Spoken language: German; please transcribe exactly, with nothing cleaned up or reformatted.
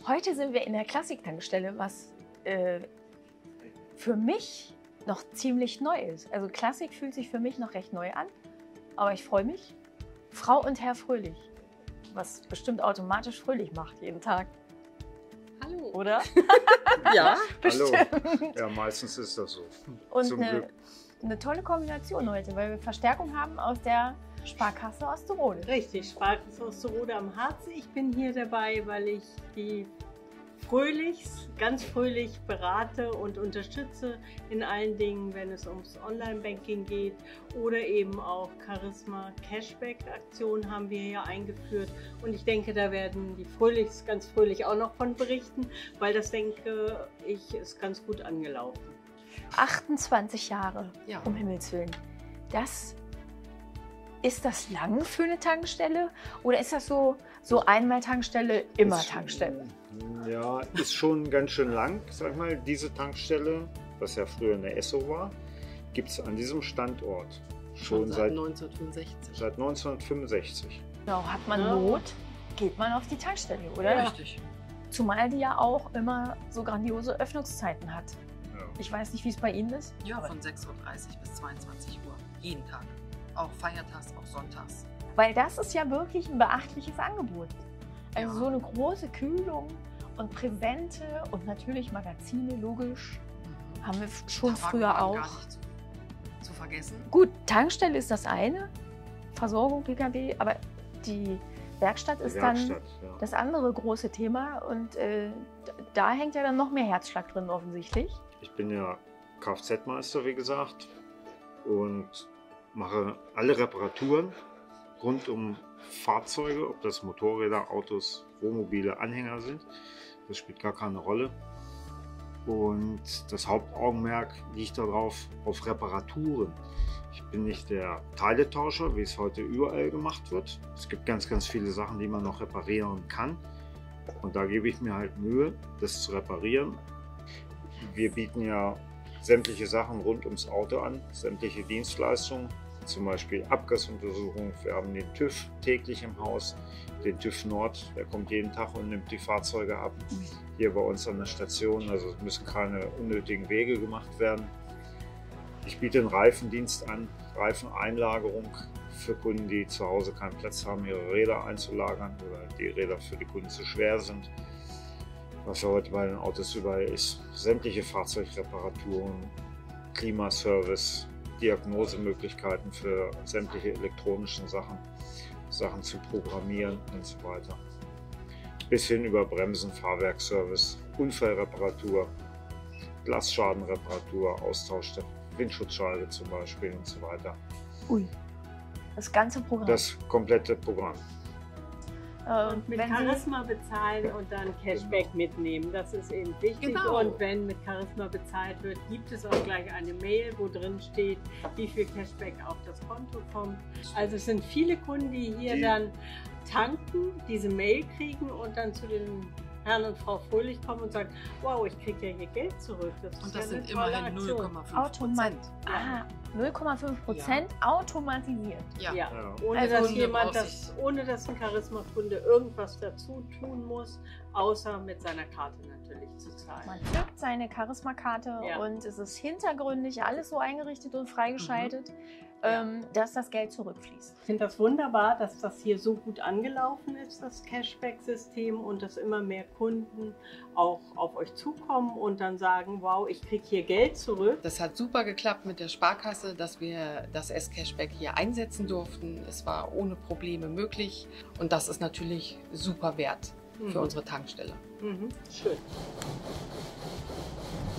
Heute sind wir in der Klassik-Tankstelle, was äh, für mich noch ziemlich neu ist. Also Klassik fühlt sich für mich noch recht neu an, aber ich freue mich. Frau und Herr Fröhlich, was bestimmt automatisch fröhlich macht jeden Tag. Hallo. Oder? Ja, bestimmt. Hallo. Ja, meistens ist das so. Und Zum eine, Glück. eine tolle Kombination heute, weil wir Verstärkung haben aus der Sparkasse Osterode. richtig. Sparkasse Osterode am Harz. Ich bin hier dabei, weil ich die Fröhlichs ganz fröhlich berate und unterstütze in allen Dingen, wenn es ums Online-Banking geht oder eben auch Charisma Cashback-Aktionen haben wir hier eingeführt. Und ich denke, da werden die Fröhlichs ganz fröhlich auch noch von berichten, weil das, denke ich, ist ganz gut angelaufen. achtundzwanzig Jahre, Ja. um Himmels Willen. Das, ist das lang für eine Tankstelle? Oder ist das so, so einmal Tankstelle, immer Ist- Tankstelle? Ja, ist schon ganz schön lang, sag ich mal. Diese Tankstelle, was ja früher eine Esso war, gibt es an diesem Standort schon seit seit, neunzehnhundertfünfundsechzig. seit neunzehnhundertfünfundsechzig. Genau, hat man Ja. Not, geht man auf die Tankstelle, oder? Ja. Richtig. Zumal die ja auch immer so grandiose Öffnungszeiten hat. Ja. Ich weiß nicht, wie es bei Ihnen ist. Ja, von sechs Uhr dreißig bis zweiundzwanzig Uhr. Jeden Tag. Auch feiertags, auch sonntags. Weil das ist ja wirklich ein beachtliches Angebot. Also Ja. so eine große Kühlung und Präsente und natürlich Magazine, logisch. Mhm. Haben wir schon Tabak früher waren auch. Gar nicht zu, zu vergessen. Gut, Tankstelle ist das eine, Versorgung, P K W, aber die Werkstatt ist dann Werkstatt, ja. das andere große Thema und äh, da hängt ja dann noch mehr Herzschlag drin offensichtlich. Ich bin ja Kfz-Meister, wie gesagt, und mache alle Reparaturen rund um Fahrzeuge, ob das Motorräder, Autos, Wohnmobile, Anhänger sind. Das spielt gar keine Rolle. Und das Hauptaugenmerk liegt darauf, auf Reparaturen. Ich bin nicht der Teiletauscher, wie es heute überall gemacht wird. Es gibt ganz, ganz viele Sachen, die man noch reparieren kann. Und da gebe ich mir halt Mühe, das zu reparieren. Wir bieten ja sämtliche Sachen rund ums Auto an, sämtliche Dienstleistungen, zum Beispiel Abgasuntersuchung. Wir haben den TÜV täglich im Haus, den TÜV Nord, der kommt jeden Tag und nimmt die Fahrzeuge ab. Hier bei uns an der Station, also es müssen keine unnötigen Wege gemacht werden. Ich biete einen Reifendienst an, Reifeneinlagerung für Kunden, die zu Hause keinen Platz haben, ihre Räder einzulagern oder die Räder für die Kunden zu schwer sind. Was ja heute bei den Autos überall ist, sämtliche Fahrzeugreparaturen, Klimaservice, Diagnosemöglichkeiten für sämtliche elektronischen Sachen, Sachen zu programmieren und so weiter. Bis hin über Bremsen, Fahrwerkservice, Unfallreparatur, Glasschadenreparatur, Austausch der Windschutzscheibe zum Beispiel und so weiter. Ui, das ganze Programm. Das komplette Programm. äh, Und mit wenn Sie, Charisma bezahlen und dann Cashback mitnehmen. Das ist eben wichtig. Genau. Und wenn mit Charisma bezahlt wird, gibt es auch gleich eine Mail, wo drin steht, wie viel Cashback auf das Konto kommt. Also es sind viele Kunden, die hier Die- dann tanken, diese Mail kriegen und dann zu den Herrn und Frau Fröhlich kommen und sagen, wow, ich kriege ja hier Geld zurück. Das ist Und ja das eine sind tolle immerhin null Aktion. Komma fünf Automat Prozent. ah, null Komma fünf Prozent automatisiert. Ja. Ja. Ja. Ohne, Also dass Kunde jemand braucht das, sich- ohne dass ein Charisma-Kunde irgendwas dazu tun muss, außer mit seiner Karte natürlich zu zahlen. Man zückt seine Charisma-Karte Ja. und es ist hintergründig alles so eingerichtet und freigeschaltet, Ja. ähm, dass das Geld zurückfließt. Ich finde das wunderbar, dass das hier so gut angelaufen ist, das Cashback-System, und dass immer mehr Kunden auch auf euch zukommen und dann sagen, wow, ich kriege hier Geld zurück. Das hat super geklappt mit der Sparkasse, dass wir das S-Cashback hier einsetzen durften. Es war ohne Probleme möglich und das ist natürlich super wert für Mhm. unsere Tankstelle. Mhm. Schön.